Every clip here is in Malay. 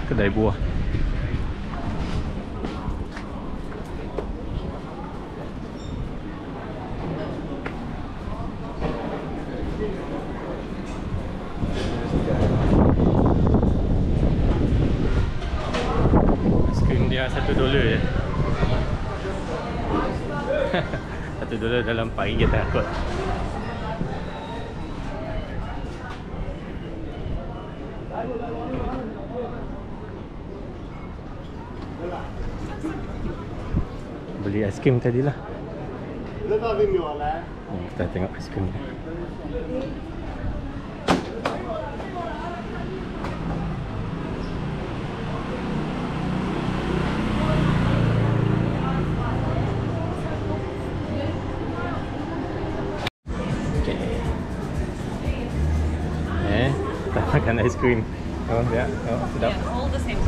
kedai buah. Aiskrim dia $1 je. $1 dalam pagi kita takut. Beli aiskrim tadi lah. Kita tengok aiskrim dia. Kita makan aiskrim. Oh ya, oh, sedap. Yeah, all the same.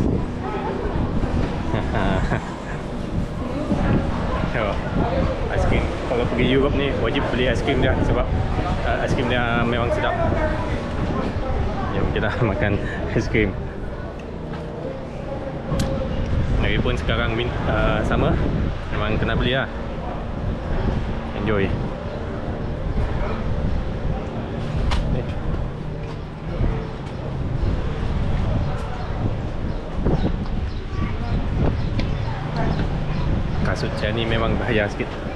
Tengok aiskrim. Kalau pergi Europe ni wajib beli aiskrim dia sebab aiskrim dia memang sedap. Jom kita makan aiskrim. Lagi pun sekarang sama, memang kena beli lah. Enjoy. Kasut saya ni memang bahaya sikit.